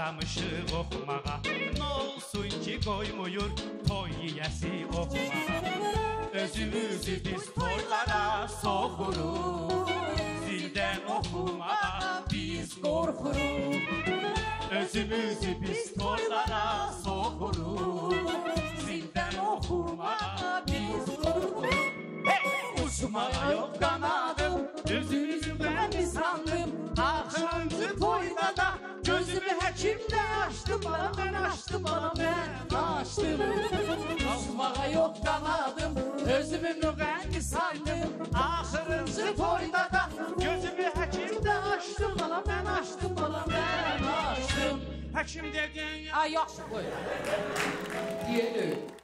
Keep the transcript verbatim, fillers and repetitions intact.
başlamışıq oxumağa. Nə olsun ki qoymuyur toy yiyəsi oxumağa. Özümüzü biz toylara soxuruq, zildən oxumağa biz qorxuruq. Özümüzü biz toylara soxuruq, zildən oxumağa biz qorxuruq. Uçmağa yox qanadım, özümüzü mən sandım. Axırıncı toyda da gözümü həkimlə açdım. Bana mən açdım, bana mən açdım. Uçmağa yox qanadım, özümü müğənni sandım. Axırıncı toyda da gözümü həkimlə açdım. Bana mən açdım, bana mən açdım. Həkim dedin ya. Ay yaxşı qoy. Deyə deyil.